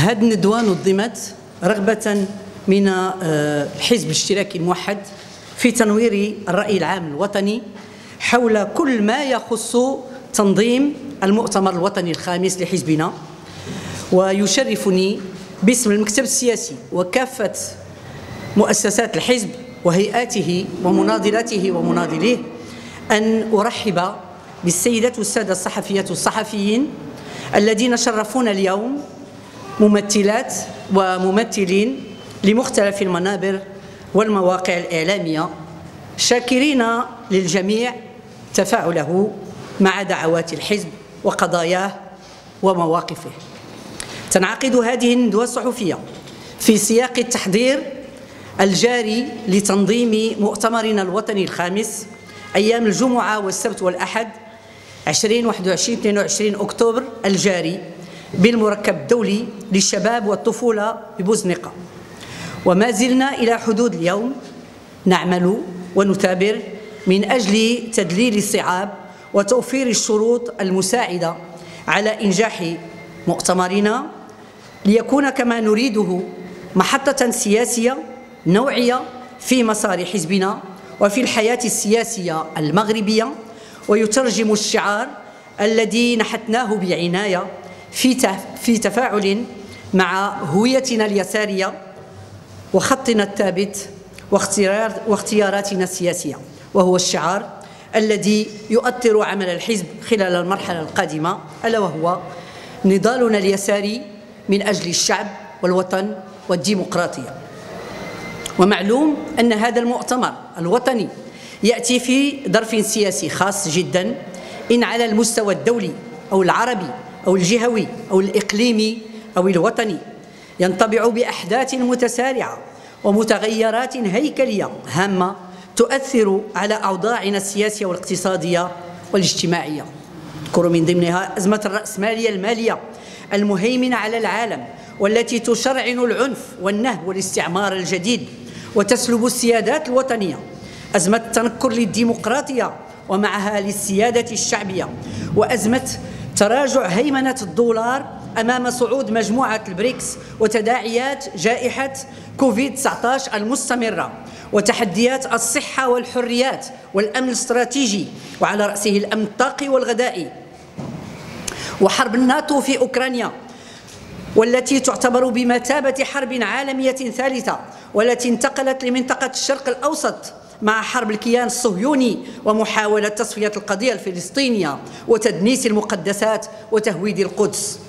هذه الندوة نظمت رغبة من الحزب الاشتراكي الموحد في تنوير الرأي العام الوطني حول كل ما يخص تنظيم المؤتمر الوطني الخامس لحزبنا. ويشرفني باسم المكتب السياسي وكافة مؤسسات الحزب وهيئاته ومناضلاته ومناضليه أن أرحب بالسيدات والسادة الصحفيات والصحفيين الذين شرفونا اليوم، ممثلات وممثلين لمختلف المنابر والمواقع الإعلامية، شاكرين للجميع تفاعله مع دعوات الحزب وقضاياه ومواقفه. تنعقد هذه الندوة الصحفية في سياق التحضير الجاري لتنظيم مؤتمرنا الوطني الخامس أيام الجمعة والسبت والأحد 2021-22 أكتوبر الجاري بالمركب الدولي للشباب والطفولة ببوزنقة. وما زلنا إلى حدود اليوم نعمل ونثابر من أجل تدليل الصعاب وتوفير الشروط المساعدة على إنجاح مؤتمرنا ليكون كما نريده محطة سياسية نوعية في مسار حزبنا وفي الحياة السياسية المغربية، ويترجم الشعار الذي نحتناه بعناية في تفاعل مع هويتنا اليسارية وخطنا الثابت واختياراتنا السياسية، وهو الشعار الذي يؤطر عمل الحزب خلال المرحلة القادمة، ألا وهو نضالنا اليساري من أجل الشعب والوطن والديمقراطية. ومعلوم أن هذا المؤتمر الوطني يأتي في ظرف سياسي خاص جدا، إن على المستوى الدولي أو العربي أو الجهوي أو الإقليمي أو الوطني ينطبع بأحداث متسارعة ومتغيرات هيكلية هامة تؤثر على أوضاعنا السياسية والاقتصادية والاجتماعية. أذكر من ضمنها أزمة الرأسمالية المالية المهيمنة على العالم، والتي تشرعن العنف والنهب والاستعمار الجديد وتسلب السيادات الوطنية، أزمة التنكر للديمقراطية ومعها للسيادة الشعبية، وأزمة تراجع هيمنة الدولار أمام صعود مجموعة البريكس وتداعيات جائحة كوفيد-19 المستمرة، وتحديات الصحة والحريات والأمن الاستراتيجي وعلى رأسه الأمن الطاقي والغذائي، وحرب الناتو في أوكرانيا والتي تعتبر بمثابة حرب عالمية ثالثة، والتي انتقلت لمنطقة الشرق الأوسط مع حرب الكيان الصهيوني ومحاولة تصفية القضية الفلسطينية وتدنيس المقدسات وتهويد القدس.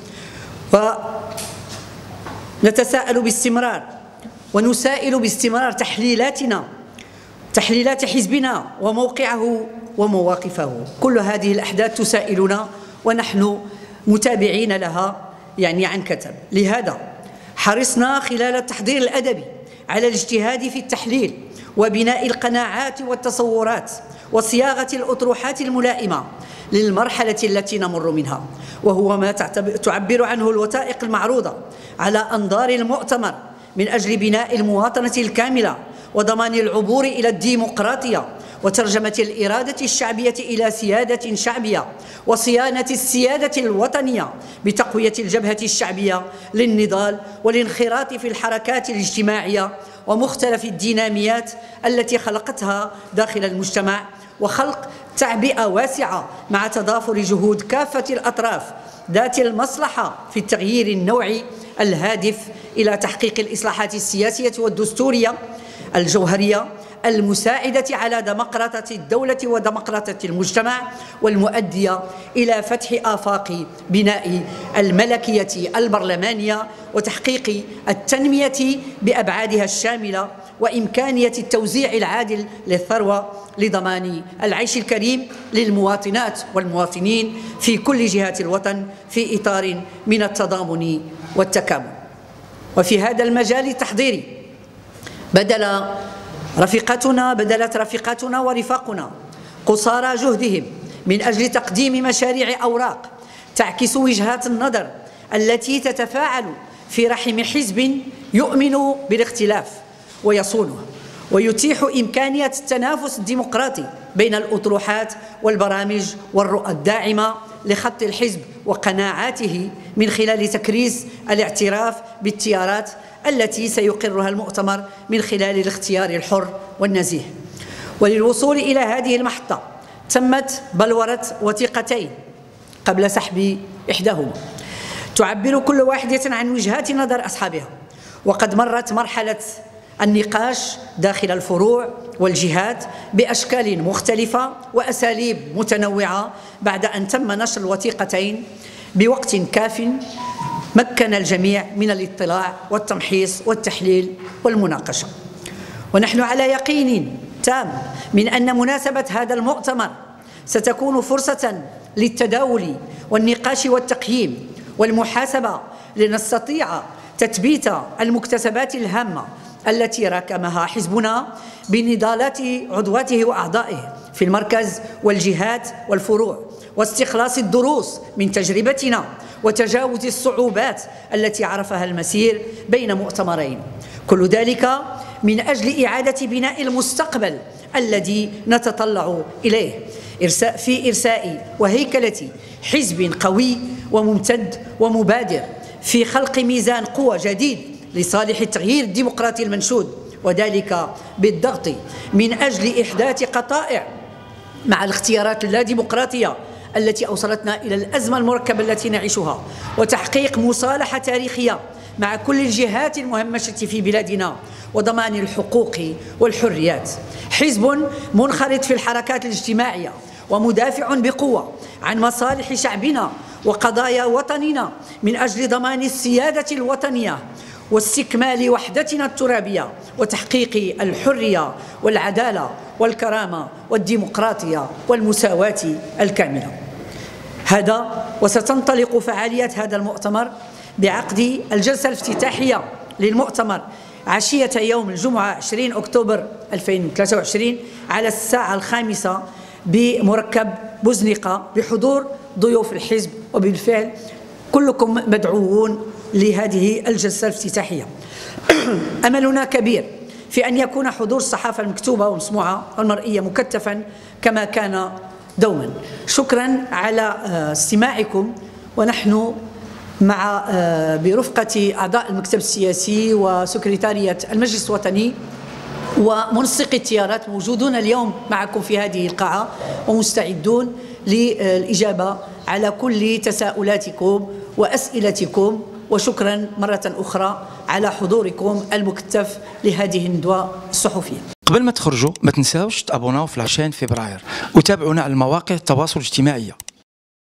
ونتساءل باستمرار ونسائل باستمرار تحليلات حزبنا وموقعه ومواقفه. كل هذه الأحداث تسائلنا ونحن متابعين لها عن كثب. لهذا حرصنا خلال التحضير الأدبي على الاجتهاد في التحليل وبناء القناعات والتصورات وصياغة الأطروحات الملائمة للمرحلة التي نمر منها، وهو ما تعبر عنه الوثائق المعروضة على أنظار المؤتمر من أجل بناء المواطنة الكاملة وضمان العبور إلى الديمقراطية وترجمة الإرادة الشعبية إلى سيادة شعبية وصيانة السيادة الوطنية بتقوية الجبهة الشعبية للنضال والانخراط في الحركات الاجتماعية ومختلف الديناميات التي خلقتها داخل المجتمع، وخلق تعبئة واسعة مع تضافر جهود كافة الأطراف ذات المصلحة في التغيير النوعي الهادف إلى تحقيق الإصلاحات السياسية والدستورية الجوهرية المساعدة على ديمقراطية الدولة وديمقراطية المجتمع، والمؤدية إلى فتح آفاق بناء الملكية البرلمانية وتحقيق التنمية بأبعادها الشاملة وإمكانية التوزيع العادل للثروة لضمان العيش الكريم للمواطنات والمواطنين في كل جهات الوطن في إطار من التضامن والتكامل. وفي هذا المجال التحضيري بدلت رفيقاتنا ورفاقنا قصارى جهدهم من أجل تقديم مشاريع أوراق تعكس وجهات النظر التي تتفاعل في رحم حزب يؤمن بالاختلاف ويصونه، ويتيح إمكانية التنافس الديمقراطي بين الأطروحات والبرامج والرؤى الداعمة لخط الحزب وقناعاته من خلال تكريس الاعتراف بالتيارات التي سيقرها المؤتمر من خلال الاختيار الحر والنزيه. وللوصول إلى هذه المحطة تمت بلورة وثيقتين قبل سحب إحداهما تعبر كل واحدة عن وجهات نظر أصحابها، وقد مرت مرحلة النقاش داخل الفروع والجهات بأشكال مختلفة وأساليب متنوعة بعد أن تم نشر الوثيقتين بوقت كاف مكن الجميع من الاطلاع والتمحيص والتحليل والمناقشة. ونحن على يقين تام من أن مناسبة هذا المؤتمر ستكون فرصة للتداول والنقاش والتقييم والمحاسبة لنستطيع تثبيت المكتسبات الهامة التي راكمها حزبنا بنضالات عضواته وأعضائه في المركز والجهات والفروع، واستخلاص الدروس من تجربتنا وتجاوز الصعوبات التي عرفها المسير بين مؤتمرين، كل ذلك من أجل إعادة بناء المستقبل الذي نتطلع إليه في إرساء وهيكلة حزب قوي وممتد ومبادر في خلق ميزان قوى جديد لصالح التغيير الديمقراطي المنشود، وذلك بالضغط من أجل إحداث قطائع مع الاختيارات اللاديمقراطية التي أوصلتنا إلى الأزمة المركبة التي نعيشها، وتحقيق مصالحة تاريخية مع كل الجهات المهمشة في بلادنا وضمان الحقوق والحريات. حزب منخرط في الحركات الاجتماعية ومدافع بقوة عن مصالح شعبنا وقضايا وطننا من أجل ضمان السيادة الوطنية واستكمال وحدتنا الترابية وتحقيق الحرية والعدالة والكرامة والديمقراطية والمساواة الكاملة. هذا وستنطلق فعاليات هذا المؤتمر بعقد الجلسة الافتتاحية للمؤتمر عشية يوم الجمعة 20 أكتوبر 2023 على الساعة 5 بمركب بوزنيقة بحضور ضيوف الحزب، وبالفعل كلكم مدعوون لهذه الجلسة الافتتاحية. أملنا كبير في أن يكون حضور الصحافة المكتوبة والمسموعة والمرئية مكثفا كما كان دوما. شكرا على استماعكم، ونحن مع برفقة أعضاء المكتب السياسي وسكرتارية المجلس الوطني ومنسق التيارات موجودون اليوم معكم في هذه القاعة ومستعدون للإجابة على كل تساؤلاتكم وأسئلتكم، وشكرا مرة أخرى على حضوركم المكثف لهذه الندوة الصحفية. قبل ما تخرجوا ما تنساوش تابوناو في 20 فبراير وتابعونا على مواقع التواصل الاجتماعي.